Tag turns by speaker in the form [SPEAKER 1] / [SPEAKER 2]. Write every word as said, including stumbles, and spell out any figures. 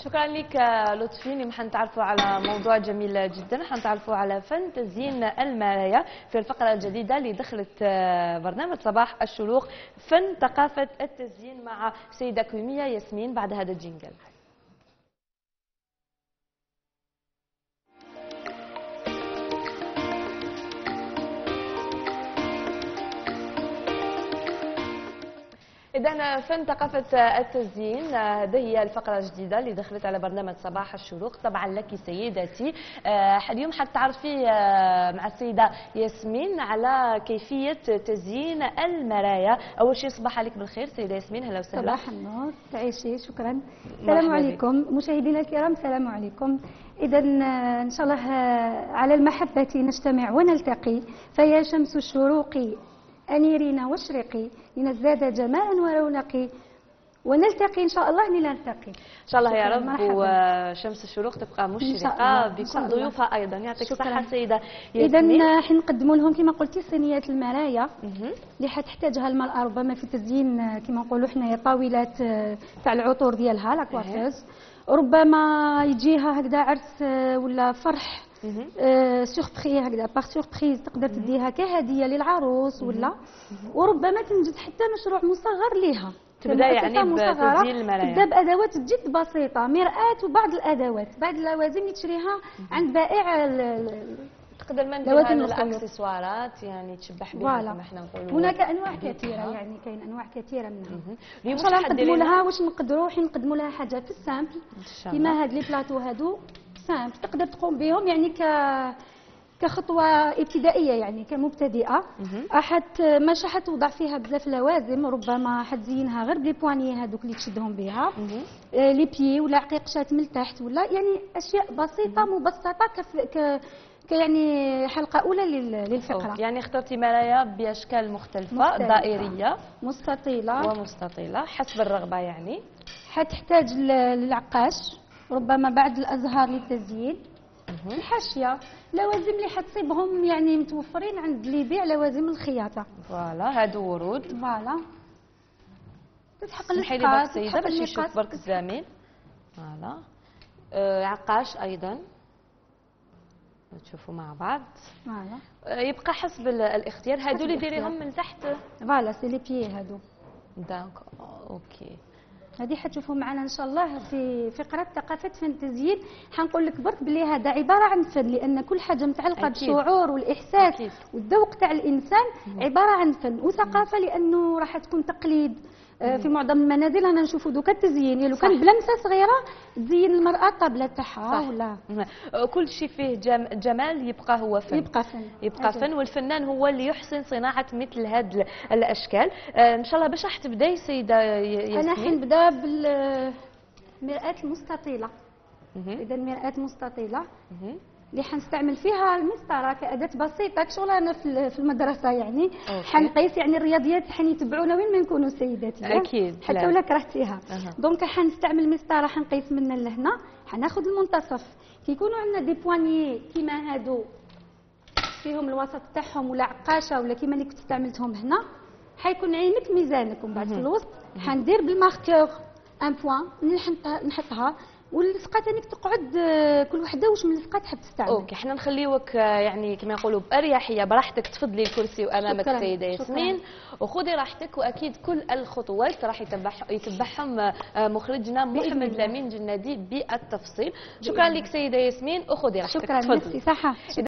[SPEAKER 1] شكرا لك لطفي. اليوم حنتعرفوا على موضوع جميل جدا، حنتعرفوا على فن تزيين المرايا في الفقرة الجديدة اللي دخلت برنامج صباح الشروق، فن ثقافة التزيين مع سيدة كومية ياسمين بعد هذا الجينجل. إذا فن ثقافة التزيين هذه هي الفقرة الجديدة اللي دخلت على برنامج صباح الشروق. طبعا لك سيدتي اليوم حتعرفي مع السيدة ياسمين على كيفية تزيين المرايا. أول شيء صباح عليك بالخير سيدة ياسمين، هلا وسهلا.
[SPEAKER 2] صباح النور، تعيشي. شكرا. السلام عليكم مشاهدينا الكرام، السلام عليكم. إذا إن شاء الله على المحبة نجتمع ونلتقي، فيا شمس الشروق أنيرينا واشرقي لنزداد جمالا ورونقي، ونلتقي إن شاء الله لنلتقي
[SPEAKER 1] إن شاء الله يا رب. وشمس الشروق تبقى مشرقة بكل ضيوفها أيضا. يعطيك الصحة سيدة ياسمين.
[SPEAKER 2] إذا حنقدموا لهم كما قلتي صينيات المرايا اللي حتحتاجها المرأة ربما في تزيين كما نقولوا حنايا طاولات تاع العطور ديالها لاكوافيز، ربما يجيها هكذا عرس ولا فرح أه سوربري هكذا باغ سوربريز، تقدر تديها كهديه للعروس ولا، وربما تنجز حتى مشروع مصغر ليها.
[SPEAKER 1] تبدا يعني بتزيين المرايا،
[SPEAKER 2] تبدا بادوات جد بسيطه، مرآة وبعض الادوات، بعض اللوازم اللي تشريها عند بائع.
[SPEAKER 1] تقدر ما نديرها الاكسسوارات يعني تشبح بها كما احنا نقولوا.
[SPEAKER 2] هناك انواع كثيره يعني كاين انواع كثيره منها. ان شاء الله نقدموا لها واش نقدروا حين نقدموا لها حاجه في السامبل كيما هاد لي بلاطو هادو سامبل تقدر تقوم بهم يعني ك كخطوه ابتدائيه يعني كمبتدئه. احد ماشي حتوضع فيها بزاف لوازم، ربما حتزينها غير بلي بواني هذوك اللي تشدهم بها، لي بيي ولا عقيقشات من تحت ولا يعني اشياء بسيطه مبسطه كف ك يعني حلقه اولى للفقره.
[SPEAKER 1] يعني اخترتي مرايا باشكال مختلفه, مختلفة. دائريه
[SPEAKER 2] مستطيله
[SPEAKER 1] ومستطيله حسب الرغبه. يعني
[SPEAKER 2] حتحتاج للعقاش، ربما بعض الازهار للتزيين، الحاشيه، لوازم اللي حتصيبهم يعني متوفرين عند اللي يبيع لوازم الخياطه.
[SPEAKER 1] فوالا هادو ورود.
[SPEAKER 2] فوالا تسحق
[SPEAKER 1] النقاط سيده باش يشوف برك الزميل. فوالا آه عقاش ايضا تشوفوا مع بعض. فوالا يبقى حسب الاختيار. هادو اللي ديريهم من تحت
[SPEAKER 2] فوالا سي لي بيي هادو.
[SPEAKER 1] دونك اوكي،
[SPEAKER 2] هذه حتشوفوا معنا ان شاء الله في فقره ثقافه فن التزيين. حنقول لك برك بلي هذا عباره عن فن، لان كل حاجه متعلقه بالشعور والاحساس أكيد. والذوق تاع الانسان عباره عن فن وثقافه، لانه راح تكون تقليد في معظم المنازل. انا نشوفوا دوكا التزيين يعني لو كان بلمسه صغيره تزين المراه الطابله تاعها ولا
[SPEAKER 1] كل شيء فيه جمال يبقى هو فن.
[SPEAKER 2] يبقى فن
[SPEAKER 1] يبقى أجل. فن، والفنان هو اللي يحسن صناعه مثل هذه الاشكال. ان شاء الله باش راح تبداي سيده ياسمين؟
[SPEAKER 2] انا حنبدا بالمرآة المستطيله. اذا المرآة المستطيله اللي حنستعمل فيها المسطره كأداة بسيطة كشغلانه في المدرسة يعني. أوكي. حنقيس يعني الرياضيات حنيتبعونا وين ما نكونوا سيداتي
[SPEAKER 1] اكيد
[SPEAKER 2] حتى ولا كرهتيها. أه. دونك حنستعمل مسطره حنقيس من لهنا، حناخذ المنتصف. كيكونوا عندنا دي بوانيي كيما هادو فيهم الوسط تاعهم ولا عقاشه ولا كيما اللي كنت استعملتهم هنا، حيكون عينك ميزانك. ومن بعد في الوسط حندير بالماركور ان بوان نحطها، واللصقات انك تقعد كل وحده واش من لصقه تحب تستعمل.
[SPEAKER 1] اوكي، حنا نخليوك يعني كما يقولوا باريحيه براحتك تفضلي الكرسي امامك السيده ياسمين، وخذي راحتك. واكيد كل الخطوات راح يتبع يتبعهم مخرجنا محمد لامين جنادي بالتفصيل. شكرا لك سيده ياسمين، وخذي راحتك.
[SPEAKER 2] شكرا.
[SPEAKER 1] تفضلي.
[SPEAKER 2] صحه.